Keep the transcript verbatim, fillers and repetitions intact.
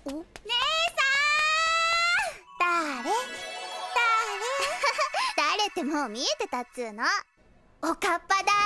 お、姉さん。 誰誰誰ってもう見えてたっつーの。おかっぱだ